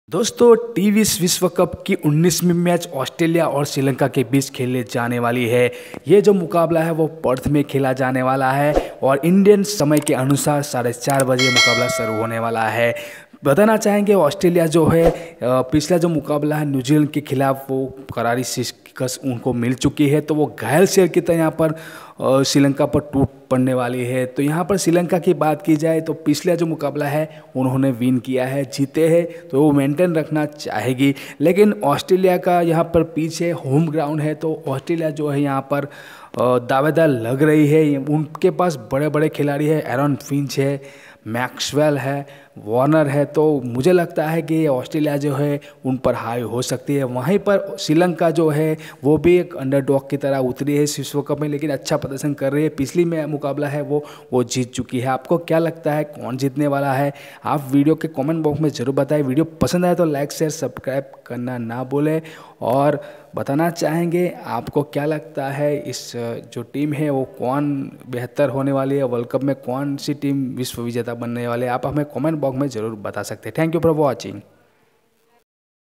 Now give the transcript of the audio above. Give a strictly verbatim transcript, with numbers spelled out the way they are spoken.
दोस्तों टी बीस विश्व कप की उन्नीसवीं मैच ऑस्ट्रेलिया और श्रीलंका के बीच खेले जाने वाली है। ये जो मुकाबला है वो पर्थ में खेला जाने वाला है और इंडियन समय के अनुसार साढ़े चार बजे मुकाबला शुरू होने वाला है। बताना चाहेंगे ऑस्ट्रेलिया जो है पिछला जो मुकाबला है न्यूजीलैंड के खिलाफ वो करारी शिकस्त उनको मिल चुकी है, तो वो घायल शेर की तरह यहाँ पर श्रीलंका पर टूट पड़ने वाली है। तो यहाँ पर श्रीलंका की बात की जाए तो पिछला जो मुकाबला है उन्होंने विन किया है, जीते हैं, तो वो मेंटेन रखना चाहेगी। लेकिन ऑस्ट्रेलिया का यहाँ पर पीछे होम ग्राउंड है, तो ऑस्ट्रेलिया जो है यहाँ पर दावेदार लग रही है। उनके पास बड़े बड़े खिलाड़ी हैं, एरन फिंच है, मैक्सवेल है, वार्नर है, तो मुझे लगता है कि ऑस्ट्रेलिया जो है उन पर हावी हो सकती है। वहीं पर श्रीलंका जो है वो भी एक अंडरडॉग की तरह उतरी है इस विश्व कप में, लेकिन अच्छा प्रदर्शन कर रही है। पिछली में मुकाबला है वो वो जीत चुकी है। आपको क्या लगता है कौन जीतने वाला है? आप वीडियो के कमेंट बॉक्स में ज़रूर बताएं। वीडियो पसंद आए तो लाइक शेयर सब्सक्राइब करना ना भूलें और बताना चाहेंगे आपको क्या लगता है इस जो टीम है वो कौन बेहतर होने वाली है, वर्ल्ड कप में कौन सी टीम विश्व विजेता बनने वाली है? आप हमें कमेंट बॉक्स में ज़रूर बता सकते हैं। Thank you for watching.